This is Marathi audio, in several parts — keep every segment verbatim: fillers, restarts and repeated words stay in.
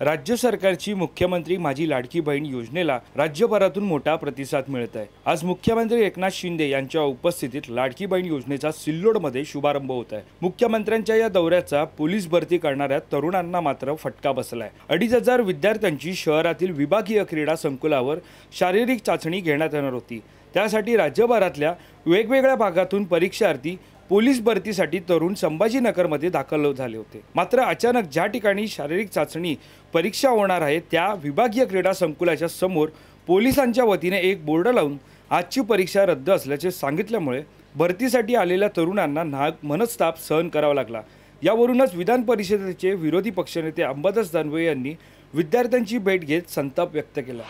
राज्य सरकारची मुख्यमंत्री माझी लाडकी बहीण योजनेला राज्यभरातून मोठा प्रतिसाद मिळत आहे। आज मुख्यमंत्री एकनाथ शिंदे यांच्या उपस्थितीत लाडकी बहीण योजनेचा सिल्लोडमध्ये शुभारंभ होत आहे। मुख्यमंत्र्यांच्या या दौऱ्याचा पोलीस भरती करणाऱ्या तरुणांना मात्र फटका बसलाय। अडीच हजार विद्यार्थ्यांची शहरातील विभागीय क्रीडा संकुलावर शारीरिक चाचणी घेण्यात येणार होती। त्यासाठी राज्यभरातल्या वेगवेगळ्या भागातून परीक्षार्थी पोलीस भरतीसाठी तरुण संभाजीनगरमध्ये दाखल झाले होते। मात्र अचानक ज्या ठिकाणी शारीरिक चाचणी परीक्षा होणार आहे त्या विभागीय क्रीडा संकुलाच्या समोर पोलिसांच्या वतीने एक बोर्ड लावून आजची परीक्षा रद्द असल्याचे सांगितल्यामुळे भरतीसाठी आलेल्या तरुणांना नाहक मनस्ताप सहन करावा लागला। यावरूनच विधान परिषदेचे विरोधी पक्षनेते अंबादास दानवे यांनी विद्यार्थ्यांची भेट घेत संताप व्यक्त केला।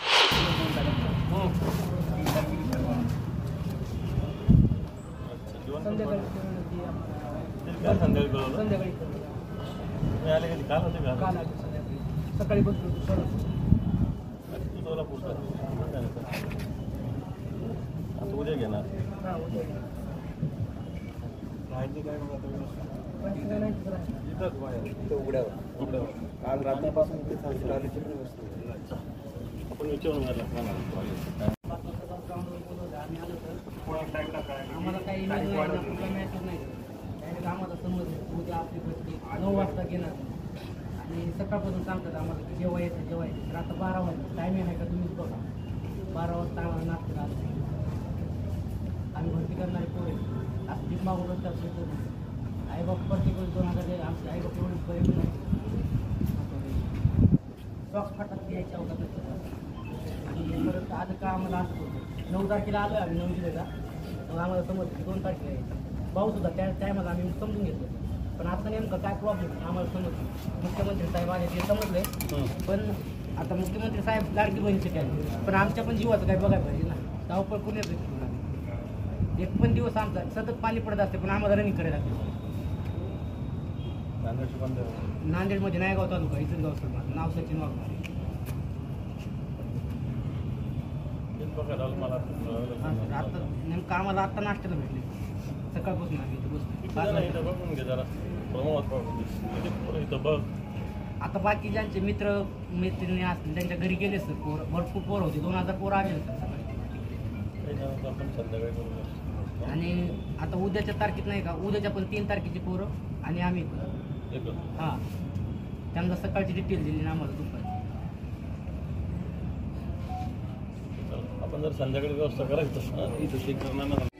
संध्याकाळी सकाळी बसलो आता उद्या घेणार उघड्यावर उघड्यावर काल रात्रीपासून आपण विचारून आम्हाला काही नाही। आम्हाला समजलं उद्या आपली भरती नऊ वाजता घेणार आणि सकाळपासून सांगतात आम्हाला की जेव्हा येतं जेव्हा येतं। तर आता बारा वाजता टायमिंग आहे का तुम्हीच बघा। बारा वाजता आम्हाला नाश्ता आलं आम्ही भरती करणारे पोरे असं तीच मागून रस्त्यावर आई बाप प्रत्येक वेळेस दोन हजार आमचे आई बाप एवढे पर्यंत नाही सॉक्स फाटत यायच्या अवकाशात आणि परत आता का आम्हाला असं होतं नऊ तारखेला आलो आम्ही नऊ जुलैला मग आम्हाला समजलं की दोन तारखेला यायचं पाऊस होता त्या टायमाला आम्ही समजून घेतलं। पण आता नेमकं काय प्रॉब्लेम आम्हाला समजलं मुख्यमंत्री साहेब आले ते समजले पण आता मुख्यमंत्री साहेब लाडकी बहिणीचे काय पण आमच्या पण जीवाचं काय बघायला पाहिजे ना। धावपळ कोणी येतं एक पण दिवस आमचा सतत पाणी पडत असते पण आम्हाला रनिंग करायला लागते। नांदेडमध्ये नायगाव तालुका इथं सर माझं नाव सचिन वाघमारे। आता नेमकं आम्हाला आत्ता नाश्त्याला भेटले सकाळपासून आता बाकी ज्यांचे मित्र मैत्रिणी असतील त्यांच्या घरी गेले सर पोर भरपूर पोरं होते दोन हजार पोरं आले सकाळी। आणि आता उद्याच्या तारखेत नाही का उद्याच्या पण तीन तारखेची पोरं आणि आम्ही हां त्यांना सकाळची डिटेल दिली ना आम्हाला दुपारी। आपण जर संध्याकाळी व्यवस्था करायचं इथं